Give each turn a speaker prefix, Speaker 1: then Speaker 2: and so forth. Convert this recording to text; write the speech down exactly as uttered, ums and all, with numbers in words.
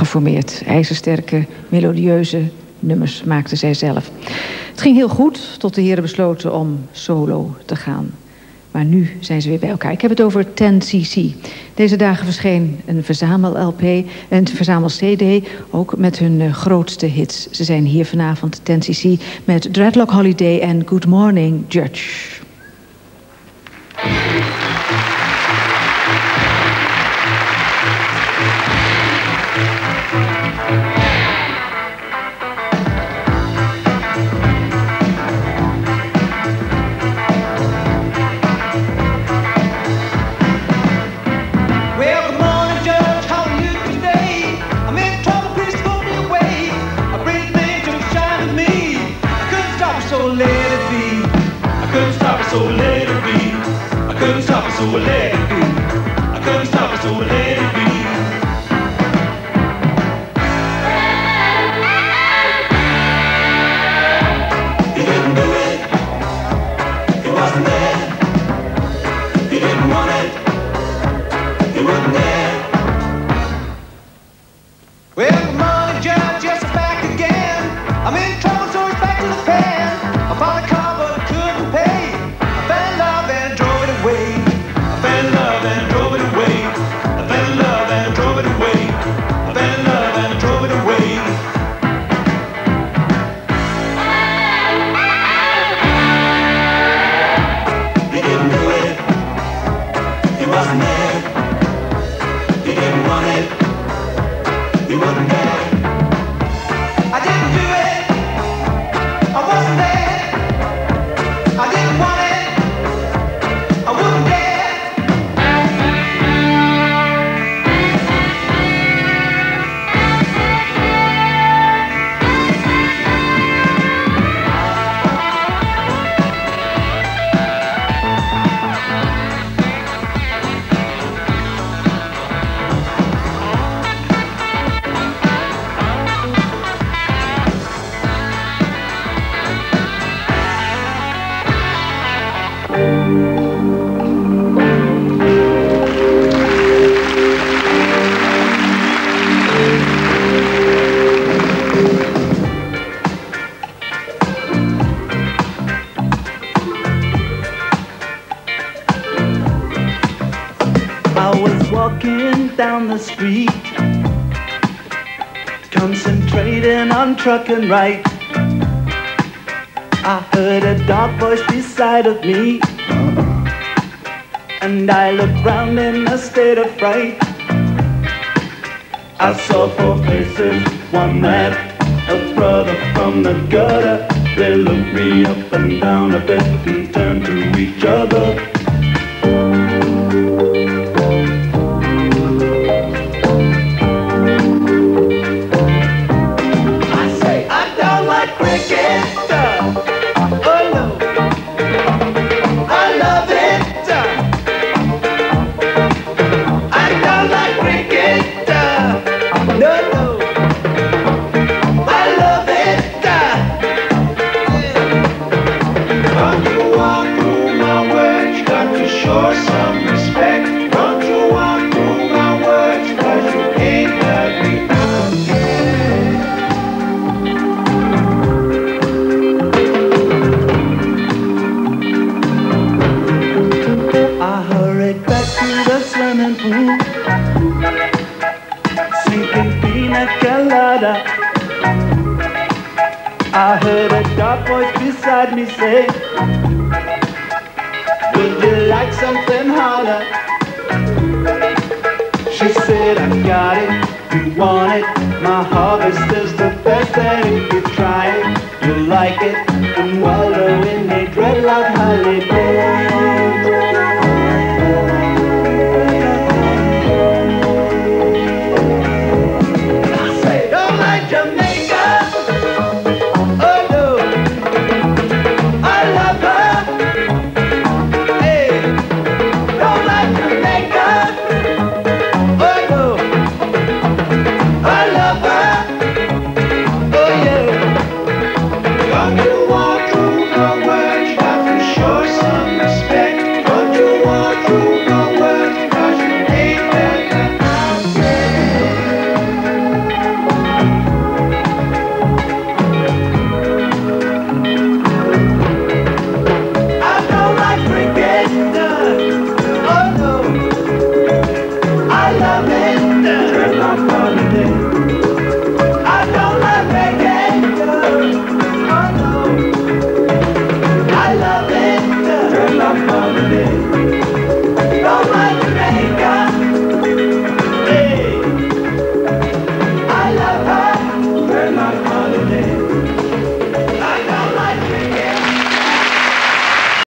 Speaker 1: geformeerd. IJzersterke, melodieuze nummers maakte zij zelf. Het ging heel goed, tot de heren besloten om solo te gaan. Maar nu zijn ze weer bij elkaar. Ik heb het over tien C C. Deze dagen verscheen een verzamel-L P, een verzamel-C D, ook met hun uh, grootste hits. Ze zijn hier vanavond, tien C C, met Dreadlock Holiday en Good Morning Judge.
Speaker 2: So let it be. I couldn't stop it, so let it be. I couldn't stop it, so let it be. He didn't do it. He wasn't there. He didn't want it. He wasn't there. Well, come on, Judge, yes, I'm back again. I'm in trouble, so it's back to the pen. I bought a car, but I couldn't pay. I fell in love and drove it away. I fell in love and drove it away. I fell in love and drove it away. I fell in love and drove it away. He didn't do it. He wasn't there. He didn't want it. He wasn't there. I didn't do it. I wasn't there. I didn't want it. I wasn't there.
Speaker 3: I was walking down the street, concentrating on trucking right. I heard a dark voice beside of me, and I looked round in a state of fright. I saw four faces, one man, a brother from the gutter. They looked me up and down a bit and turned to each other. I heard a dark voice beside me say, would you like something harder? She said, I got it, you want it. My harvest is the best, and if you try it, you'll like it. And what